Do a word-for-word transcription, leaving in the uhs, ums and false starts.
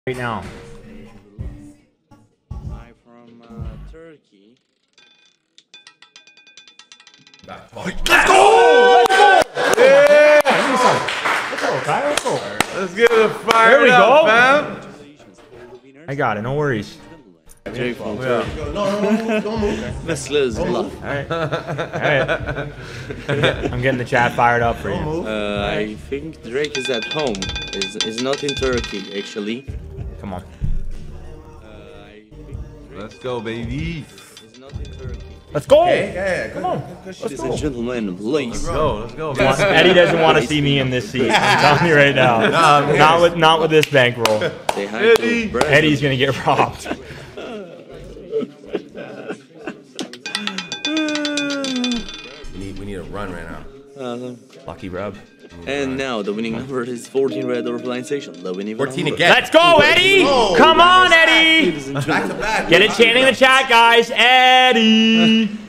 right now. I'm from uh, Turkey. Let's go! Let's go! Yeah! Let's go, Kyle. Let's go. Let's get it fired There we up, go. fam. I got it. No worries. Drake from Yeah. Turkey. No, no, don't move, don't move. Let's let's bluff. All right. All right. I'm getting the chat fired up for Don't you. move. Uh, I think Drake is at home. Is is not in Turkey actually. Come on. Uh, I think Let's go, baby. is not in Turkey. Let's go. Okay, yeah, yeah, Come on. Ladies Let's and go. gentlemen, please. Let's go. Let's go. Come on. Eddie doesn't want to see me in this seat. I'm telling you right now. Nah, Not with not with this bankroll. Say hi Eddie. to Brandon. Eddie's gonna get robbed. We need, we need a run right now. Uh, Lucky rub. and now the winning number is fourteen red or blind station. The winning fourteen number. again. Let's go, Eddie! Oh, Come on, Ladies Eddie! and Back to back. Get it chanting in the chat, guys. Eddie!